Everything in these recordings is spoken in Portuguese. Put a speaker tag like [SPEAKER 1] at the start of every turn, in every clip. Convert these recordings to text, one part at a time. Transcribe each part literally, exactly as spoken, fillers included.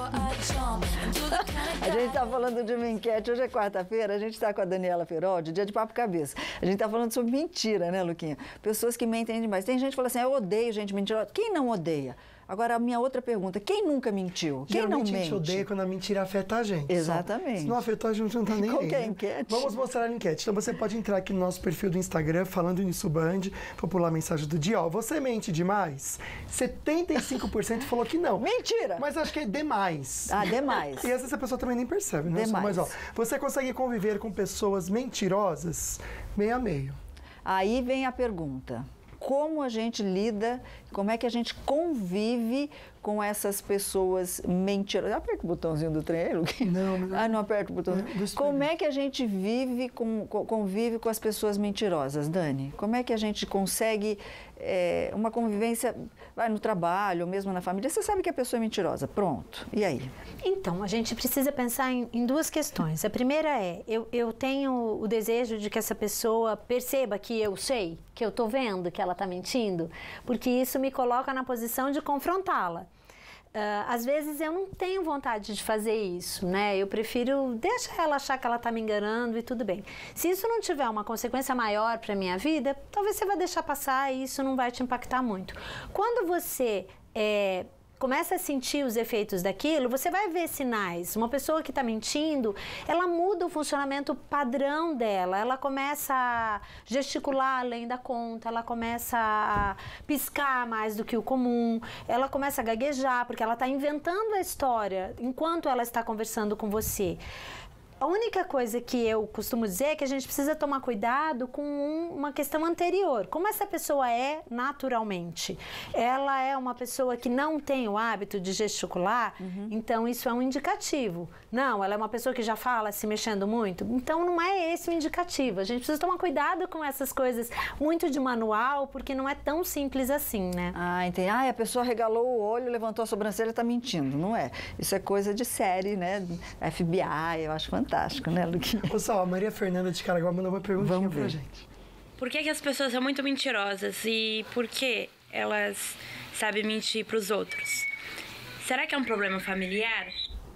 [SPEAKER 1] A gente está falando de uma enquete, hoje é quarta-feira, a gente está com a Daniela Feroldi, dia de papo cabeça. A gente está falando sobre mentira, né, Luquinha? Pessoas que mentem demais. Tem gente que fala assim, eu odeio gente mentirosa. Quem não odeia? Agora, a minha outra pergunta, quem nunca mentiu? Quem
[SPEAKER 2] Geralmente
[SPEAKER 1] não mente?
[SPEAKER 2] a gente odeia quando a mentira afeta a gente.
[SPEAKER 1] Exatamente.
[SPEAKER 2] Só. Se não afetou, a gente não tá nem
[SPEAKER 1] Qual
[SPEAKER 2] aí,
[SPEAKER 1] que é a
[SPEAKER 2] né?
[SPEAKER 1] enquete?
[SPEAKER 2] Vamos mostrar a enquete. Então você pode entrar aqui no nosso perfil do Instagram, falando nisso Band, popular mensagem do dia. Ó, você mente demais? setenta e cinco por cento falou que não.
[SPEAKER 1] Mentira!
[SPEAKER 2] Mas acho que é demais.
[SPEAKER 1] Ah, demais.
[SPEAKER 2] E às vezes a pessoa também nem percebe, né?
[SPEAKER 1] Demais.
[SPEAKER 2] Mas ó, você consegue conviver com pessoas mentirosas? Meio a meio.
[SPEAKER 1] Aí vem a pergunta. Como a gente lida, como é que a gente convive com essas pessoas mentirosas? Aperta o botãozinho do trem aí, Luquinha.
[SPEAKER 2] Não, não.
[SPEAKER 1] Ah, não aperta o botão.
[SPEAKER 2] Não,
[SPEAKER 1] como é que a gente vive com, convive com as pessoas mentirosas, Dani? Como é que a gente consegue é, uma convivência, vai no trabalho, ou mesmo na família? Você sabe que a pessoa é mentirosa, pronto. E aí?
[SPEAKER 3] Então, a gente precisa pensar em, em duas questões. A primeira é, eu, eu tenho o desejo de que essa pessoa perceba que eu sei, que eu tô vendo que ela tá mentindo, porque isso me coloca na posição de confrontá-la. Uh, às vezes eu não tenho vontade de fazer isso, né? Eu prefiro deixar ela achar que ela tá me enganando e tudo bem. Se isso não tiver uma consequência maior para minha vida, talvez você vá deixar passar e isso não vai te impactar muito. Quando você é, começa a sentir os efeitos daquilo, você vai ver sinais. Uma pessoa que está mentindo, ela muda o funcionamento padrão dela, ela começa a gesticular além da conta, ela começa a piscar mais do que o comum, ela começa a gaguejar, porque ela está inventando a história enquanto ela está conversando com você. A única coisa que eu costumo dizer é que a gente precisa tomar cuidado com um, uma questão anterior. Como essa pessoa é naturalmente? Ela é uma pessoa que não tem o hábito de gesticular, uhum. Então isso é um indicativo. Não, ela é uma pessoa que já fala se mexendo muito, então não é esse o indicativo. A gente precisa tomar cuidado com essas coisas muito de manual, porque não é tão simples assim, né?
[SPEAKER 1] Ah, entendi. Ah, a pessoa regalou o olho, levantou a sobrancelha e está mentindo. Não é. Isso é coisa de série, né? F B I, eu acho fantástico. Fantástico, né, Luquinha?
[SPEAKER 2] Pessoal, a Maria Fernanda de Caraguá mandou uma perguntinha
[SPEAKER 1] Vamos ver.
[SPEAKER 2] pra gente.
[SPEAKER 4] Por que que as pessoas são muito mentirosas e por que elas sabem mentir pros outros? Será que é um problema familiar?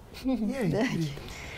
[SPEAKER 2] E aí?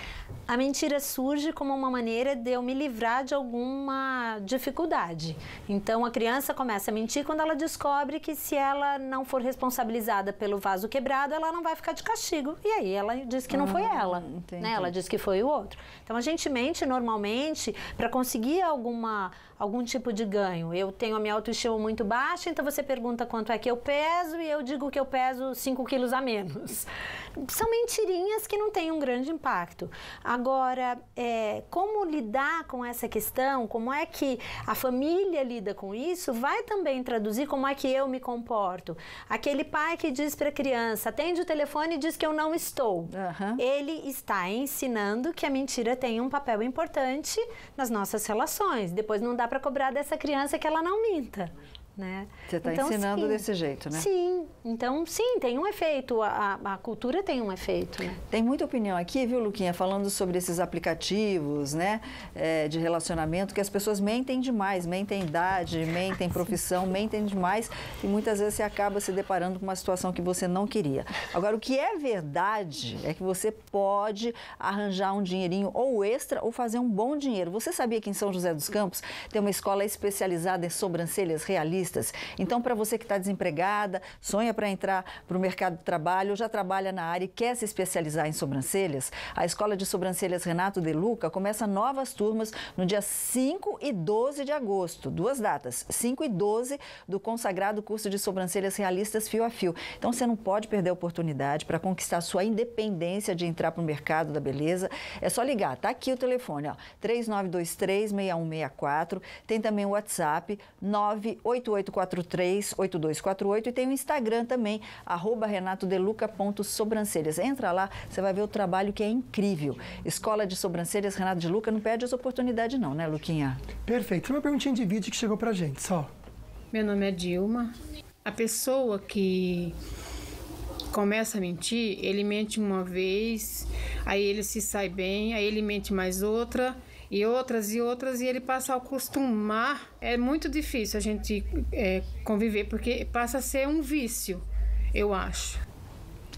[SPEAKER 3] A mentira surge como uma maneira de eu me livrar de alguma dificuldade. Então, a criança começa a mentir quando ela descobre que se ela não for responsabilizada pelo vaso quebrado, ela não vai ficar de castigo. E aí ela diz que não ah, foi ela, né? Ela diz que foi o outro. Então, a gente mente normalmente para conseguir alguma, algum tipo de ganho. Eu tenho a minha autoestima muito baixa, então você pergunta quanto é que eu peso e eu digo que eu peso cinco quilos a menos. São mentirinhas que não têm um grande impacto. Agora, é, como lidar com essa questão, como é que a família lida com isso, vai também traduzir como é que eu me comporto. Aquele pai que diz para a criança, atende o telefone e diz que eu não estou. Uhum. Ele está ensinando que a mentira tem um papel importante nas nossas relações. Depois não dá para cobrar dessa criança que ela não minta. Né?
[SPEAKER 1] Você está
[SPEAKER 3] então,
[SPEAKER 1] ensinando
[SPEAKER 3] sim,
[SPEAKER 1] desse jeito, né?
[SPEAKER 3] Sim, então sim, tem um efeito, a, a cultura tem um efeito, né?
[SPEAKER 1] Tem muita opinião aqui, viu, Luquinha, falando sobre esses aplicativos, né, é, de relacionamento, que as pessoas mentem demais, mentem idade, mentem profissão, mentem demais e muitas vezes você acaba se deparando com uma situação que você não queria. Agora, o que é verdade é que você pode arranjar um dinheirinho ou extra ou fazer um bom dinheiro. Você sabia que em São José dos Campos tem uma escola especializada em sobrancelhas realistas? Então, para você que está desempregada, sonha para entrar para o mercado de trabalho, ou já trabalha na área e quer se especializar em sobrancelhas, a Escola de Sobrancelhas Renato De Luca começa novas turmas no dia cinco e doze de agosto. Duas datas, cinco e doze, do consagrado curso de sobrancelhas realistas fio a fio. Então, você não pode perder a oportunidade para conquistar sua independência de entrar para o mercado da beleza. É só ligar, tá aqui o telefone, ó, três nove dois três, seis um seis quatro. Tem também o WhatsApp, nove oito oito quatro três, oito dois quatro oito, e tem o Instagram também, arroba renatodeluca ponto sobrancelhas. Entra lá, você vai ver o trabalho que é incrível. Escola de Sobrancelhas Renato de Luca, não perde essa oportunidade não, né, Luquinha?
[SPEAKER 2] Perfeito. Uma perguntinha de vídeo que chegou pra gente, só.
[SPEAKER 5] Meu nome é Dilma. A pessoa que começa a mentir, ele mente uma vez, aí ele se sai bem, aí ele mente mais outra, e outras e outras, e ele passa a acostumar. É muito difícil a gente é, conviver, porque passa a ser um vício, eu acho.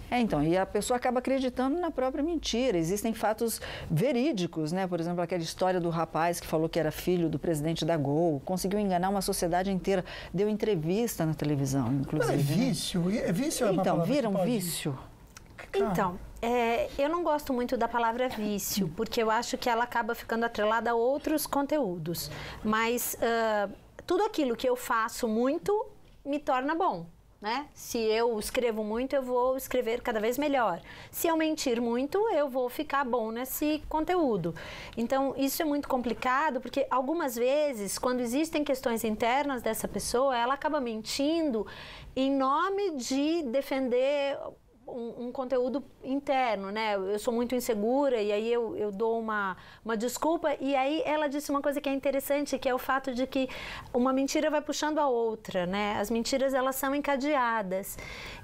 [SPEAKER 1] É, então, e a pessoa acaba acreditando na própria mentira. Existem fatos verídicos, né? Por exemplo, aquela história do rapaz que falou que era filho do presidente da Gol, conseguiu enganar uma sociedade inteira, deu entrevista na televisão, inclusive.
[SPEAKER 2] Não é vício? É vício é uma
[SPEAKER 1] Então,
[SPEAKER 2] palavra
[SPEAKER 1] vira um
[SPEAKER 2] que pode...
[SPEAKER 1] vício?
[SPEAKER 3] Então, é, eu não gosto muito da palavra vício, porque eu acho que ela acaba ficando atrelada a outros conteúdos. Mas uh, tudo aquilo que eu faço muito me torna bom. Né? Se eu escrevo muito, eu vou escrever cada vez melhor. Se eu mentir muito, eu vou ficar bom nesse conteúdo. Então, isso é muito complicado, porque algumas vezes, quando existem questões internas dessa pessoa, ela acaba mentindo em nome de defender Um, um conteúdo interno, né? Eu sou muito insegura e aí eu, eu dou uma, uma desculpa, e aí ela disse uma coisa que é interessante, que é o fato de que uma mentira vai puxando a outra, né? As mentiras, elas são encadeadas.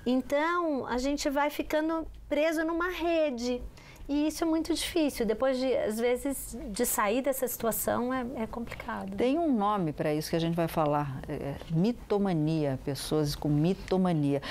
[SPEAKER 3] Então, a gente vai ficando preso numa rede. E isso é muito difícil. Depois, de, às vezes, de sair dessa situação é, é complicado.
[SPEAKER 1] Tem um nome para isso que a gente vai falar, é, mitomania, pessoas com mitomania.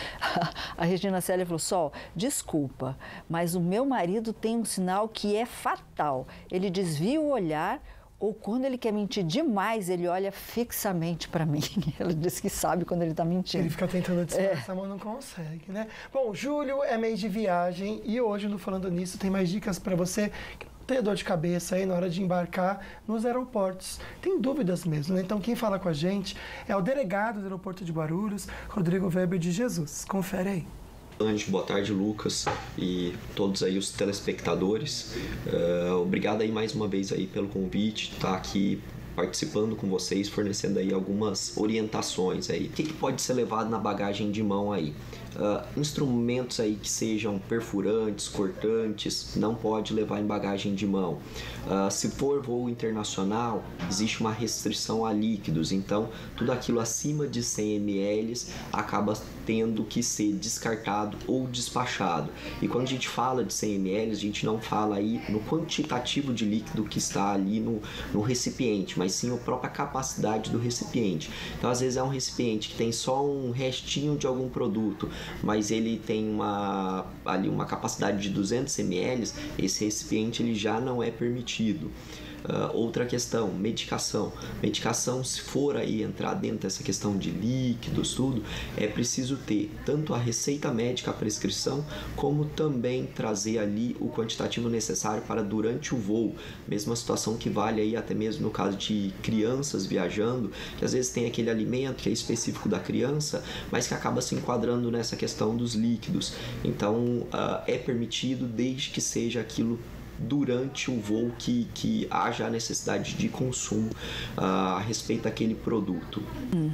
[SPEAKER 1] A Regina Célia falou, Sol, desculpa, mas o meu marido tem um sinal que é fatal. Ele desvia o olhar, ou quando ele quer mentir demais, ele olha fixamente para mim. Ela disse que sabe quando ele está mentindo.
[SPEAKER 2] Ele fica tentando disfarçar, é. mas não consegue, né? Bom, julho é mês de viagem e hoje, no Falando Nisso, tem mais dicas para você que não tenha dor de cabeça aí na hora de embarcar nos aeroportos. Tem dúvidas mesmo, né? Então, quem fala com a gente é o delegado do aeroporto de Guarulhos, Rodrigo Weber de Jesus. Confere aí.
[SPEAKER 6] Boa tarde, Lucas, e todos aí os telespectadores. Uh, obrigado aí mais uma vez aí pelo convite, tá aqui participando com vocês, fornecendo aí algumas orientações aí. O que, que pode ser levado na bagagem de mão aí? Uh, instrumentos aí que sejam perfurantes, cortantes, não pode levar em bagagem de mão. Uh, se for voo internacional, existe uma restrição a líquidos, então tudo aquilo acima de cem mililitros acaba tendo que ser descartado ou despachado. E quando a gente fala de cem mililitros, a gente não fala aí no quantitativo de líquido que está ali no, no recipiente, mas sim a própria capacidade do recipiente. Então, às vezes é um recipiente que tem só um restinho de algum produto, mas ele tem uma, ali uma capacidade de duzentos mililitros, esse recipiente ele já não é permitido. Uh, outra questão, medicação. Medicação, se for aí entrar dentro dessa questão de líquidos, tudo, é preciso ter tanto a receita médica, a prescrição, como também trazer ali o quantitativo necessário para durante o voo. Mesma situação que vale aí até mesmo no caso de crianças viajando, que às vezes tem aquele alimento que é específico da criança, mas que acaba se enquadrando nessa questão dos líquidos. Então, uh, é permitido desde que seja aquilo durante o voo que, que haja a necessidade de consumo uh, a respeito daquele produto.
[SPEAKER 2] Hum.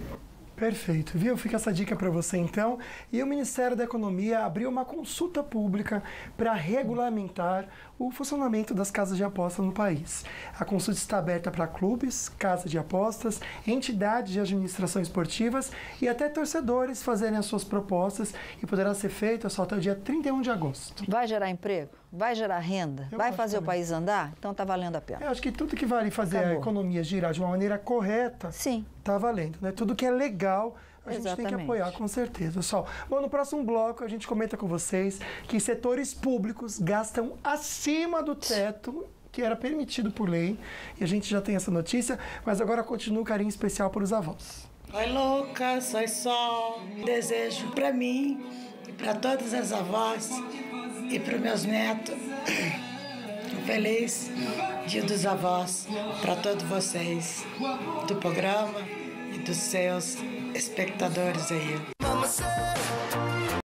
[SPEAKER 2] Perfeito, viu? Fica essa dica para você então. E o Ministério da Economia abriu uma consulta pública para regulamentar o funcionamento das casas de aposta no país. A consulta está aberta para clubes, casas de apostas, entidades de administração esportivas e até torcedores fazerem as suas propostas, e poderá ser feita só até o dia trinta e um de agosto.
[SPEAKER 1] Vai gerar emprego? Vai gerar renda?
[SPEAKER 2] Eu
[SPEAKER 1] vai fazer
[SPEAKER 2] também.
[SPEAKER 1] o país andar? Então tá valendo a pena.
[SPEAKER 2] Eu acho que tudo que vale fazer
[SPEAKER 1] Acabou.
[SPEAKER 2] a economia girar de uma maneira correta,
[SPEAKER 1] sim,
[SPEAKER 2] tá valendo, né? Tudo que é legal, a gente
[SPEAKER 1] exatamente.
[SPEAKER 2] tem que apoiar, com certeza. Só, bom, no próximo bloco a gente comenta com vocês que setores públicos gastam acima do teto que era permitido por lei, e a gente já tem essa notícia, mas agora continua o carinho especial para os avós.
[SPEAKER 7] Oi, Lucas, oi, Sol. Desejo para mim e para todas as avós e para os meus netos um feliz Dia dos Avós para todos vocês do programa e dos seus espectadores aí.